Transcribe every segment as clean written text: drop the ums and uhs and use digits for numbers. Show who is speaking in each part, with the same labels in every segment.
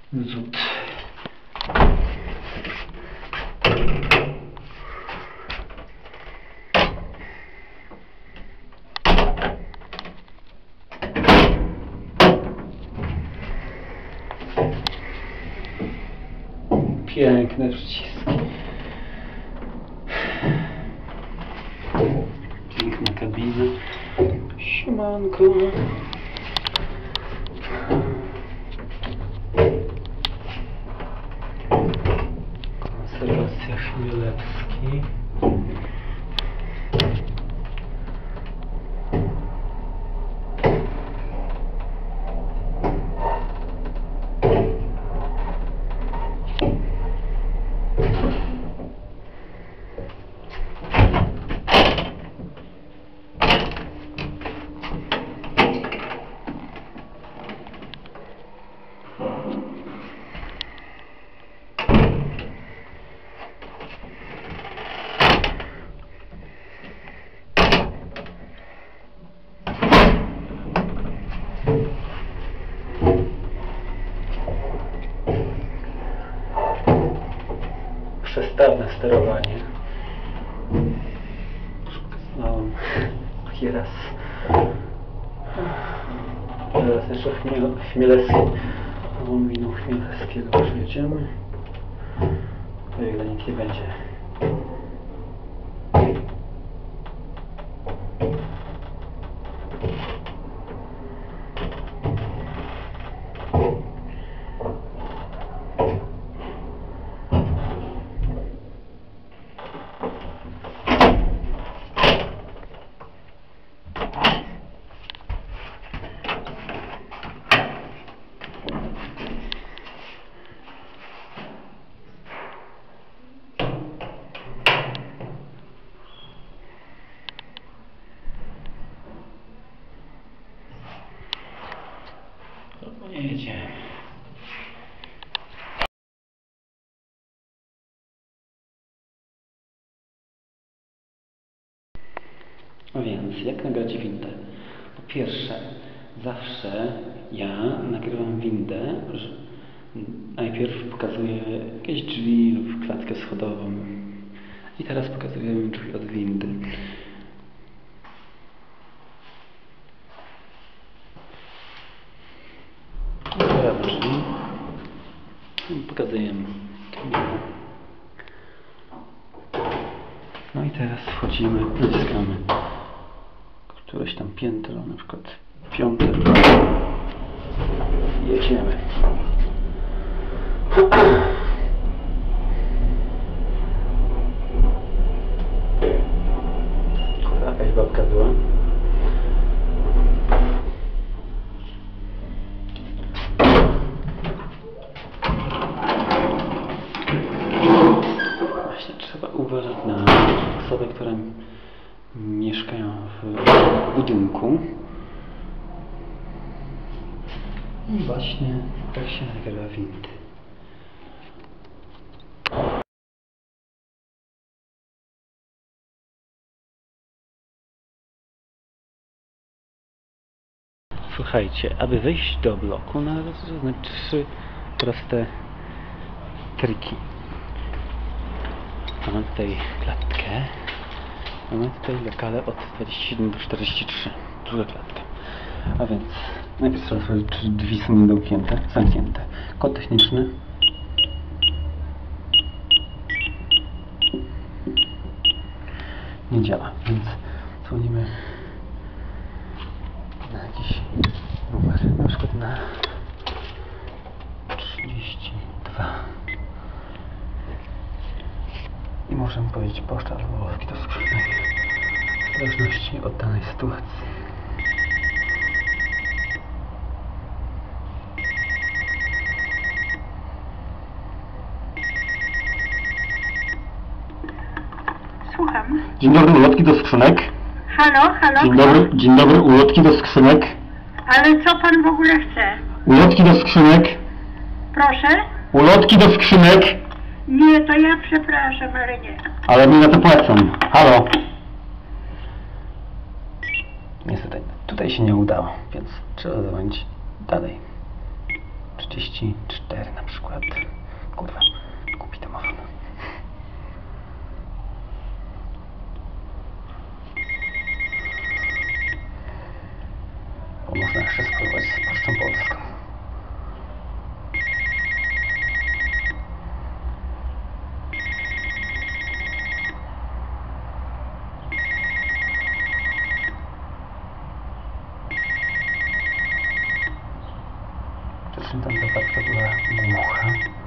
Speaker 1: Zut. Piękne przyciski. Piękna kabina. Siemanko. Konserwacja Chmielewski. Przestawne sterowanie. Znałem raz. Teraz jeszcze Chmielewski. Winą Chmielewskiego przyjedziemy. O ile nic nie będzie. Jedzie. A więc, jak nagrać windę? Po pierwsze, zawsze ja nagrywam windę, że najpierw pokazuję jakieś drzwi lub klatkę schodową. I teraz pokazuję drzwi od windy. Drzwi. Pokazujemy kabinę. No i teraz wchodzimy, naciskamy któreś tam piętro, na przykład 5. Jedziemy. Jakaś babka była. Właśnie trzeba uważać na osoby, które mieszkają w budynku. I właśnie tak się nagrywa windy. Słuchajcie, aby wejść do bloku należy znać 3 proste triki. Mamy tutaj klatkę. Mamy tutaj lokale od 27 do 43. Druga klatka. A więc najpierw trzeba sprawdzić, czy drzwi są zamknięte. Kod techniczny. Nie działa, więc dzwonimy na jakiś numer, na przykład na 32. I możemy powiedzieć poczta albo włoski do skrzynek, w zależności od danej sytuacji.
Speaker 2: Słucham.
Speaker 1: Dzień dobry, ulotki do skrzynek.
Speaker 2: Halo, halo.
Speaker 1: Dzień dobry, ulotki do skrzynek.
Speaker 2: Ale co pan w ogóle chce?
Speaker 1: Ulotki do skrzynek.
Speaker 2: Proszę?
Speaker 1: Ulotki do skrzynek.
Speaker 2: Nie, to ja przepraszam, ale nie.
Speaker 1: Ale mi na to płacą. Halo. Niestety, tutaj się nie udało, więc trzeba dzwonić dalej. 34 na przykład. Kurwa, kupi domofon. Bo można jeszcze spróbować z Pocztą Polską. Tam zapadka była głucha.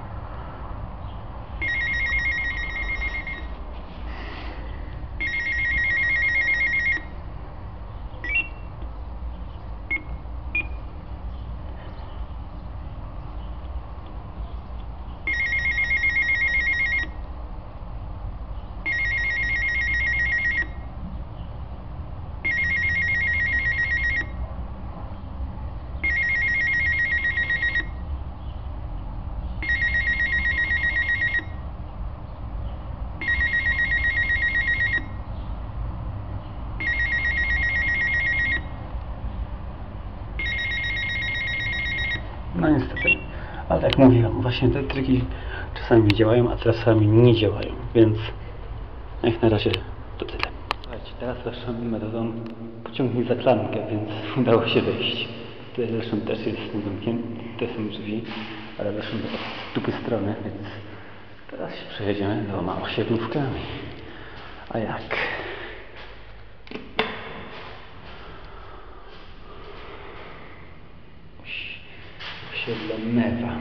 Speaker 1: No niestety, ale jak mówiłem, właśnie te triki czasami działają, a czasami nie działają, więc jak na razie to tyle. Słuchajcie, teraz zresztą metodą pociągnij za klamkę, więc udało się wejść. Tutaj zresztą też jest zamknięte są drzwi, ale zresztą z dupy strony, więc teraz się przejedziemy dwoma osiedlówkami. A jak? Osiedle Mewa.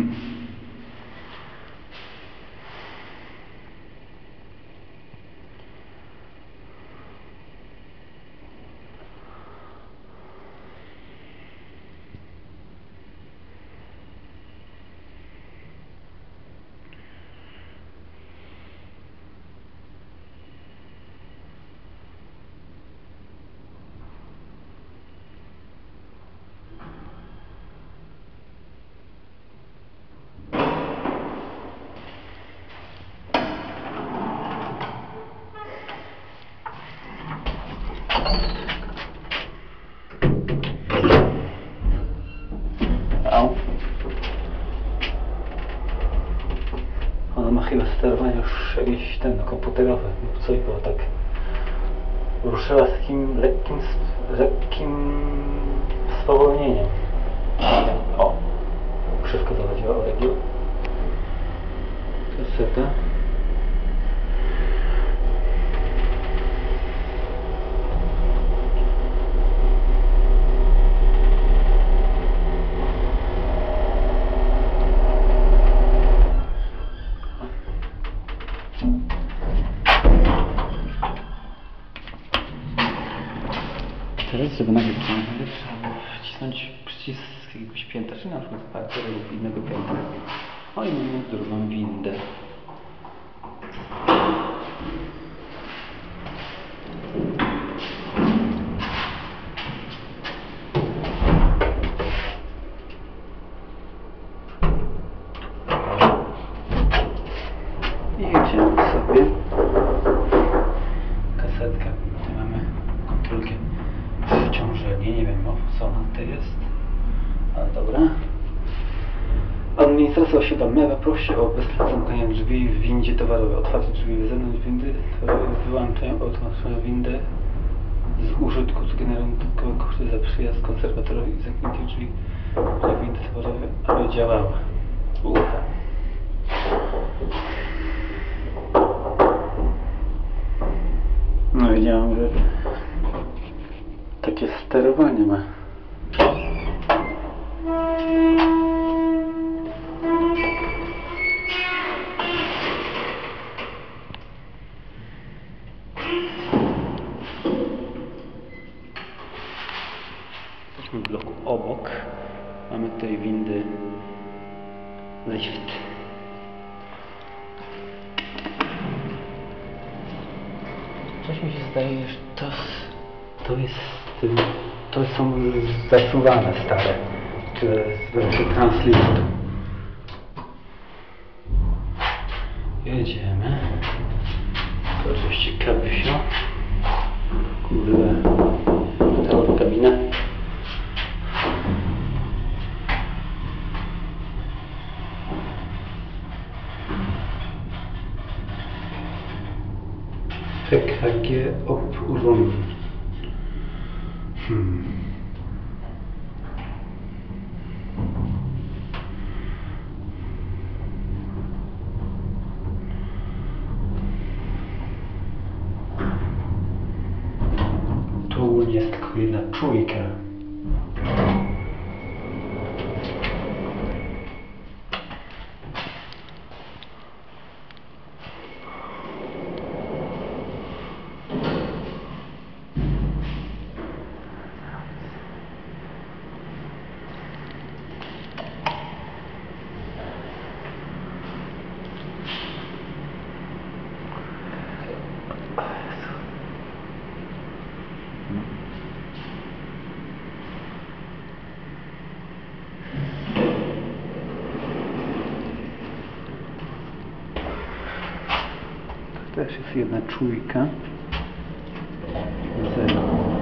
Speaker 1: Ona ma chyba sterowanie już jakieś komputerowe, coś było tak. Ruszyła z takim lekkim spowolnieniem. O! Szybko zawadziła Oregiu. Kaseta. Teraz, żeby nagle trzeba wcisnąć przycisk jakiegoś piętra, czy na przykład parteru lub innego piętra. O i mamy drugą windę. I jedziemy sobie. Kasetka. Tutaj mamy kontrolkę przeciążenie. Nie wiem, co ona tutaj jest. Ale dobra. Administracja osiedla Mewa prosi o bezpłatne zamknięcie drzwi w windzie towarowej. Otwarcie drzwi z zewnątrz windy wyłączają automatyczną windę z użytku, co generują dodatkowe koszty za przyjazd konserwatorowi i zamknięcie drzwi do windy towarowej, aby działała. No wiedziałem, że takie sterowanie ma. Jesteśmy w bloku obok. Mamy tutaj windy lift. Coś mi się zdaje, że to są zasuwane stare, czy z transliftu. Jedziemy. To oczywiście kabisio. Kurde, cała kabina. PKG oburząd. Tu jest tylko jedna czujka. Też jest jedna czujka. 0.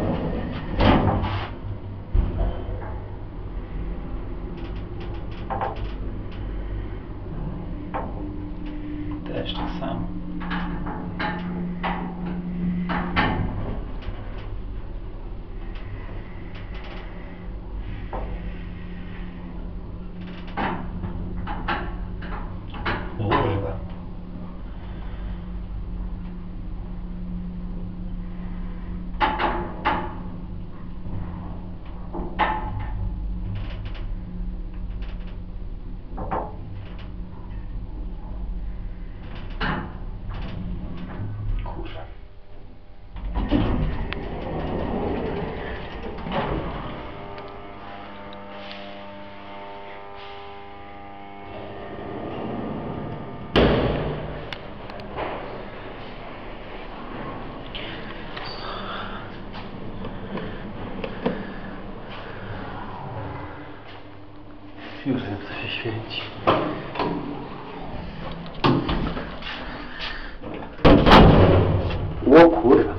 Speaker 1: Też tak samo. Kurwa. Już wiem, co się świeci. O kurwa.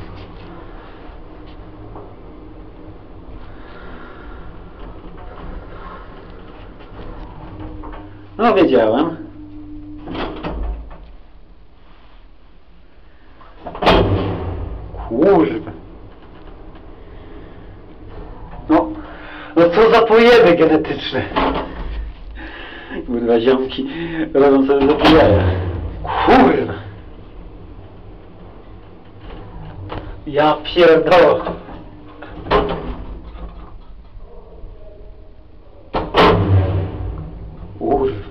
Speaker 1: No wiedziałem. Kurwa. No co za pojeby genetyczne. Kurwa, ziomki robią sobie lepiej jaja. Kurwa. Ja pierdolę. Kurwa.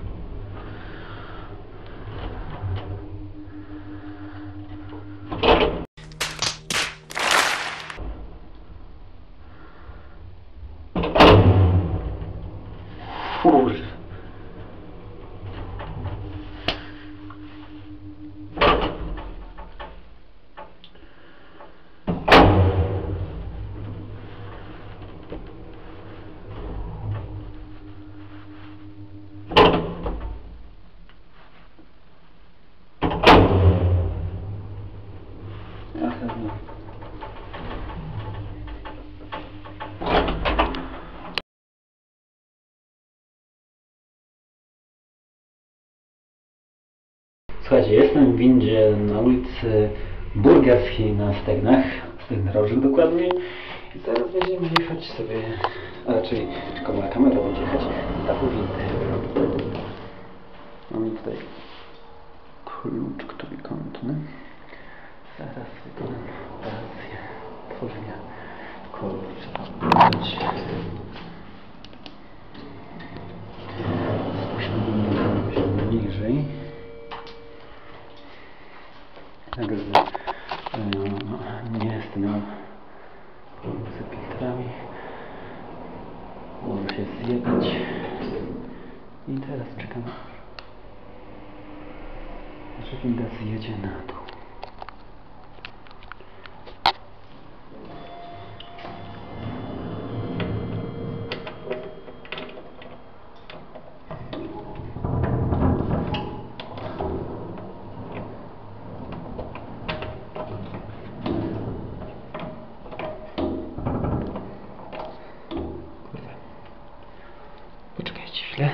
Speaker 1: Kurwa. Słuchajcie, jestem w windzie na ulicy Burgarskiej na Stegnach, Stegnerożych dokładnie. I teraz będziemy jechać sobie, a raczej moja kamera będzie jechać z taką windy. Mamy tutaj klucz trójkątny. Zaraz wykonam operację tworzenia koloru. Trzeba dodać. Spuśćmy niżej. Tak, nie jest z filtrami. Może się zjebać. I teraz czekam, że winda zjedzie na dół. Poczekajcie chwilę.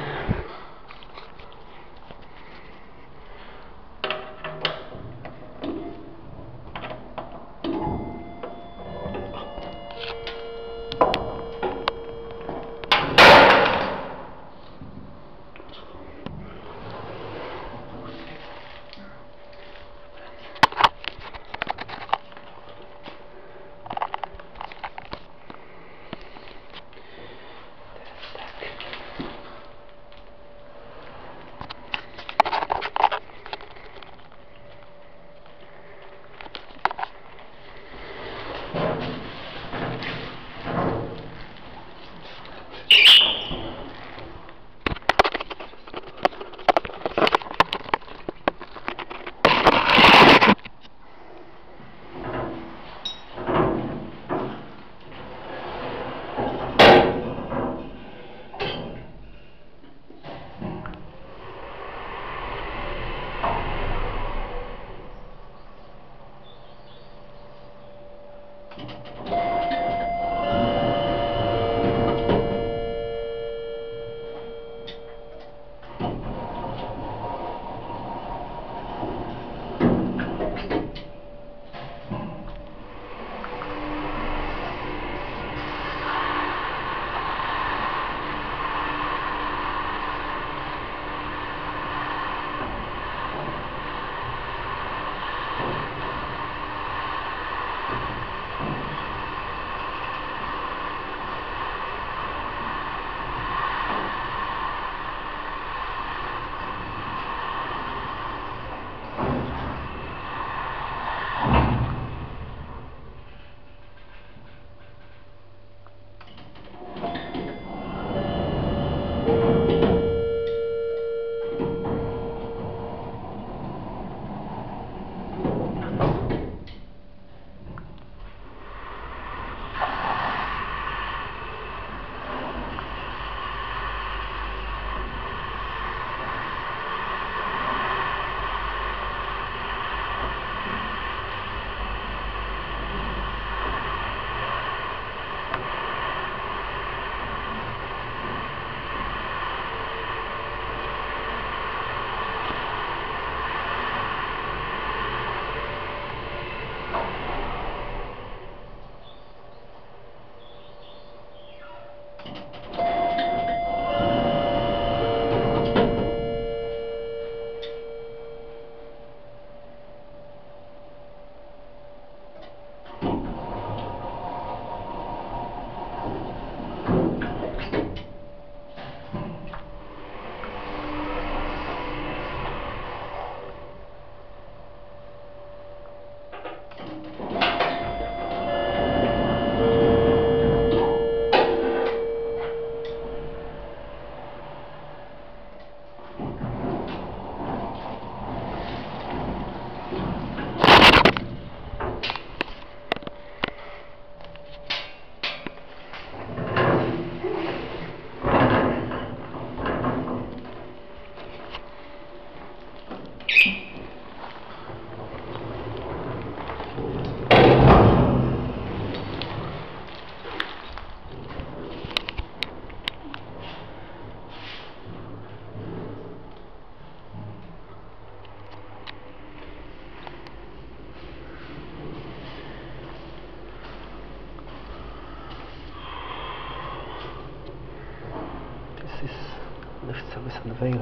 Speaker 1: sobie z Unveila.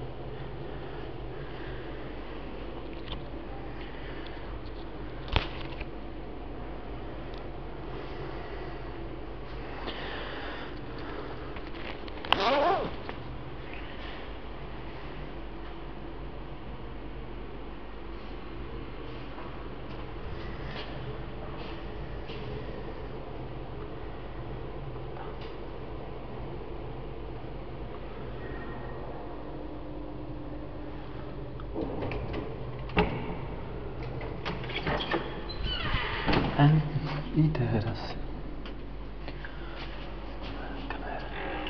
Speaker 1: I teraz kamera.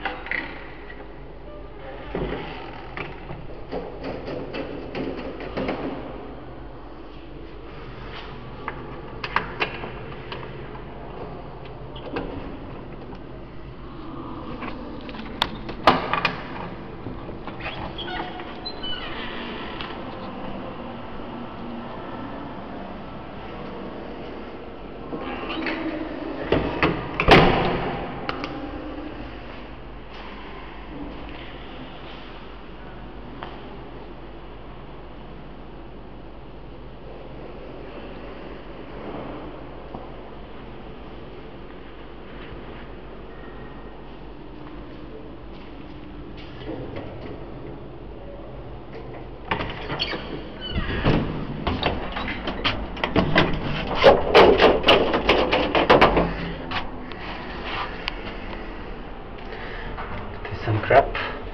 Speaker 1: Some crap,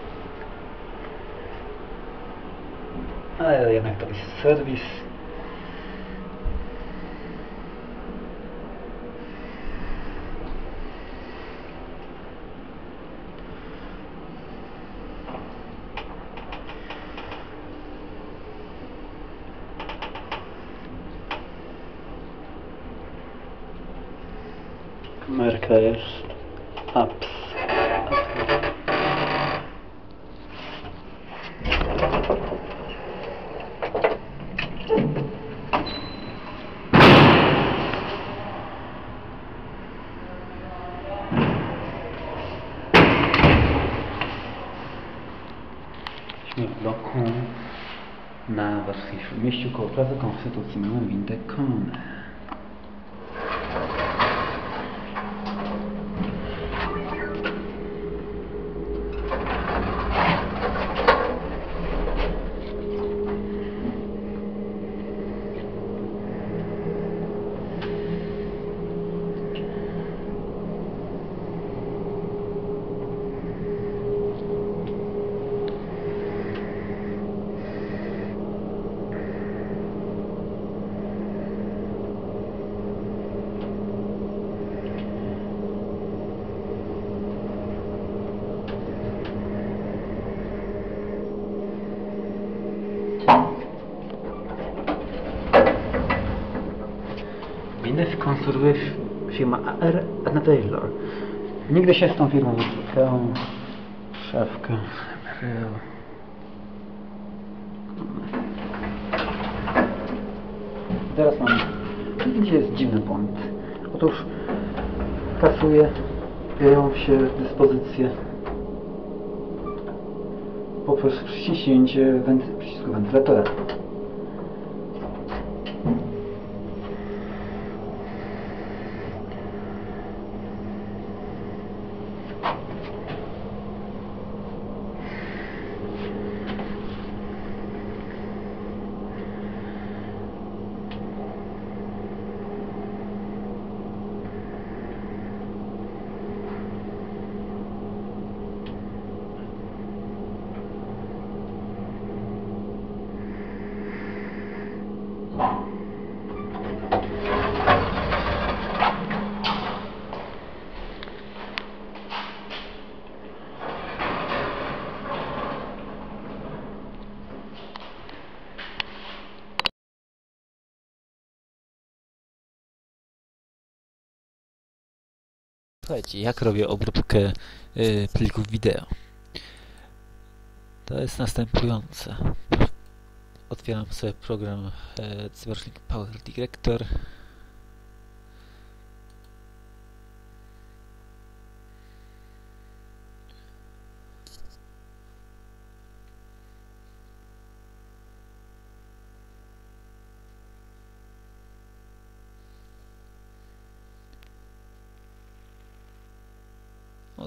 Speaker 1: ale jednak to jest serwis. Kamerka jest apps. W bloku na Warszawskim Mieściu koło Placy Konstytucji mamy windę Konę. Windę skonstruuje firma AR Unveiler. Nigdy się z tą firmą nie spotkałem. Szafka. Teraz mam... Gdzie jest dziwny błąd? Otóż kasuje, biorą się dyspozycje poprzez przyciśnięcie przycisku wentylatora. Słuchajcie, jak robię obróbkę plików wideo. To jest następujące. Otwieram sobie program Cyberlink Power Director.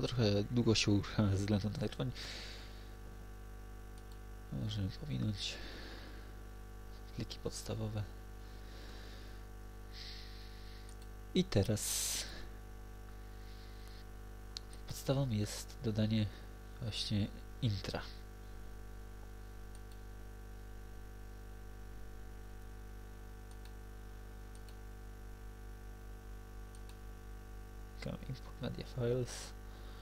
Speaker 3: trochę długo się uruchamia ze względu na nagrywanie. Możemy powinąć pliki podstawowe. I teraz podstawą jest dodanie właśnie intra. Import media files,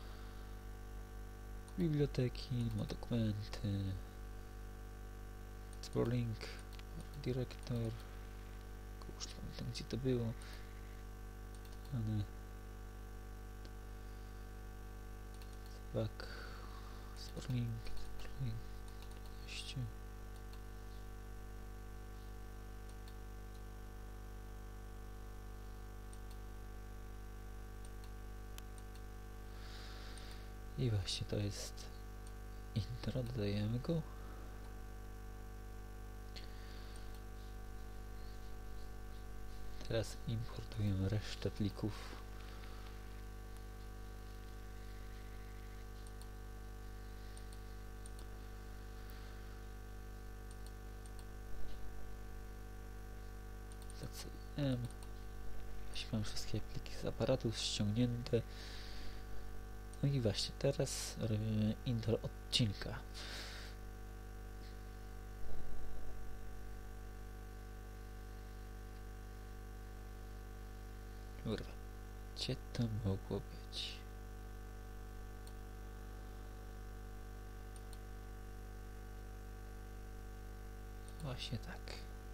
Speaker 3: biblioteki, dokumenty, explore link, director, już nie pamiętam gdzie to było, ale back, explore link, i właśnie to jest intro, dodajemy go. Teraz importujemy resztę plików. ZCM. Właśnie mam wszystkie pliki z aparatu ściągnięte. No i właśnie teraz robimy intro odcinka. Kurwa, gdzie to mogło być? Właśnie tak.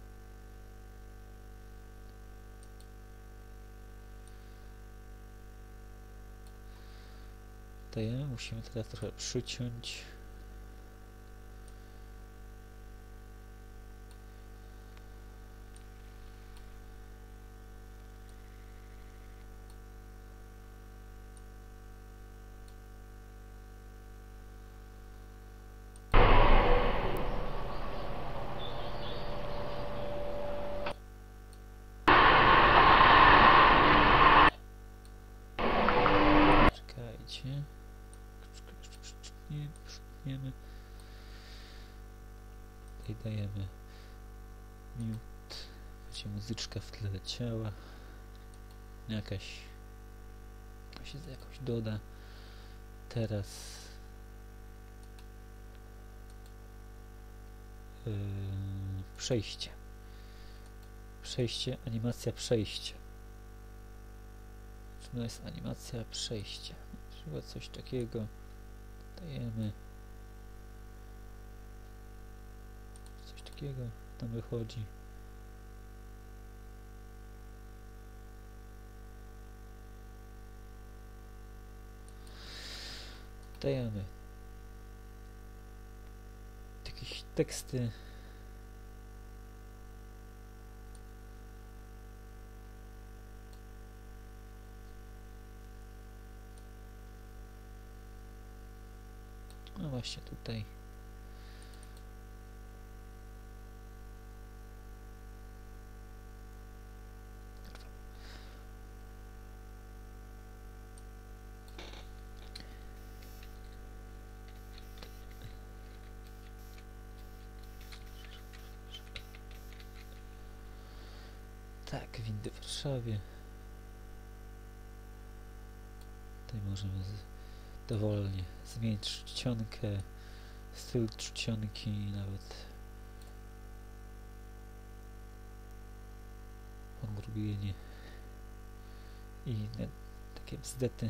Speaker 3: Musimy teraz trochę przyciąć. Czekajcie. Przytniemy. Tutaj dajemy mute, będzie muzyczka w tle leciała, jakaś się jakoś doda. Teraz przejście, animacja przejścia. Czy to jest animacja przejścia? Na przykład coś takiego dajemy. Coś takiego tam wychodzi. Dajemy jakieś teksty. No właśnie tutaj. Tak, windy w Warszawie. Tutaj możemy dowolnie zmienić czcionkę, styl czcionki, nawet pogrubienie i inne takie bzdety.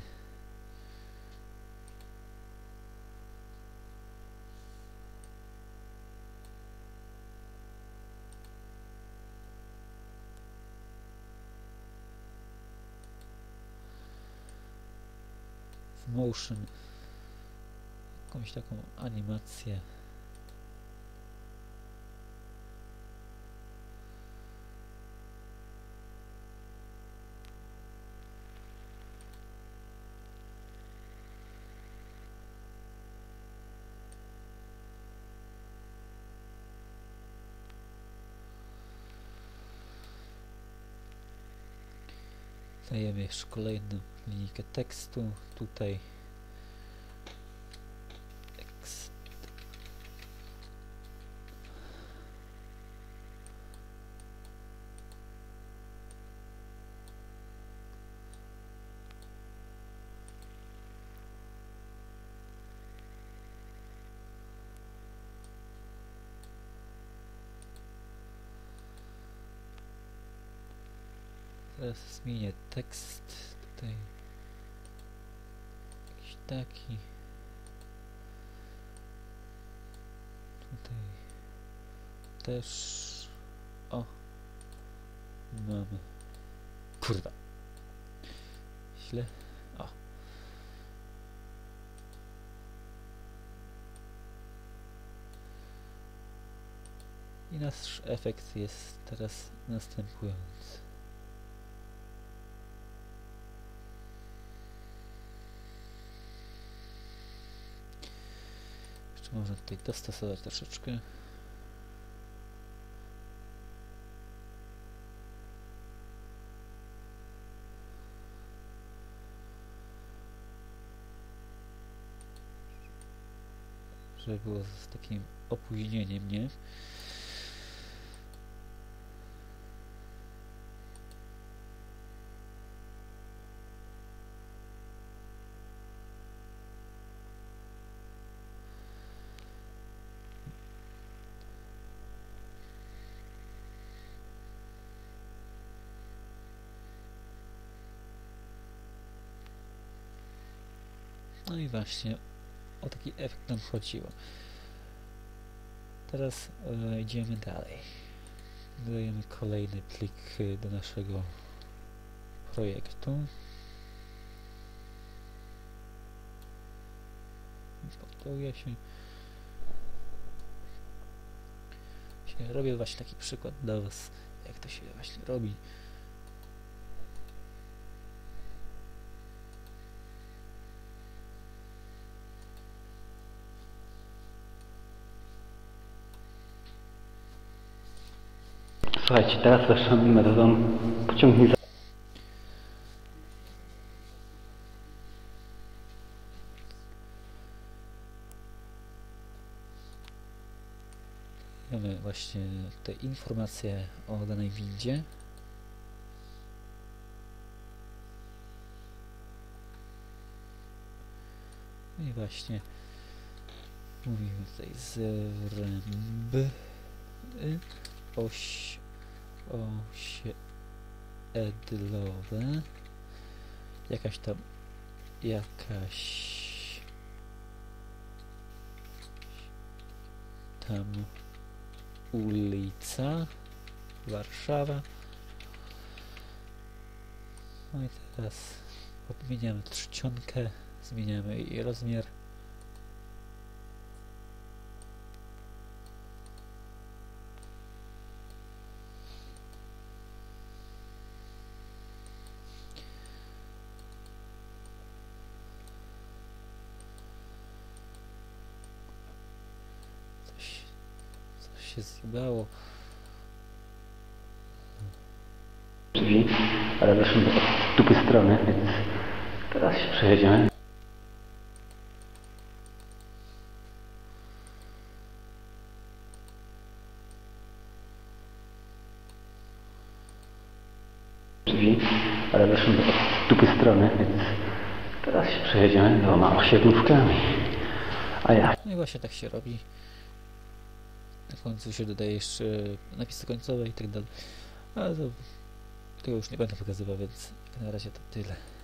Speaker 3: Motion, jakąś taką animację. Dajemy jeszcze kolejną linijkę tekstu tutaj. Teraz zmienię tekst tutaj. Jakiś taki. Tutaj też. O! Mamy. Kurwa. Źle. O. I nasz efekt jest teraz następujący. Jeszcze można tutaj dostosować troszeczkę. Żeby było z takim opóźnieniem, nie? No i właśnie o taki efekt nam chodziło. Teraz idziemy dalej. Dodajemy kolejny plik do naszego projektu. Poddaję się. Robię właśnie taki przykład dla Was, jak to się właśnie robi.
Speaker 1: Słuchajcie, teraz waszą metodą pociągnij za...
Speaker 3: Mamy właśnie tutaj informacje o danej windzie. No i właśnie mówimy tutaj zręby, osie edlowe, jakaś tam ulica, Warszawa. No i teraz odmieniamy czcionkę, zmieniamy jej rozmiar. Coś się zjebało.
Speaker 1: drzwi, ale weszłem do dupy strony, więc teraz się przejedziemy. Drzwi, ale weszłem do dupy strony, więc teraz się przejedziemy dwoma osiedlówkami. A ja.
Speaker 3: No i właśnie tak się robi. Na końcu się dodaje jeszcze napisy końcowe i tak dalej. Ale to tego już nie będę pokazywał, więc na razie to tyle.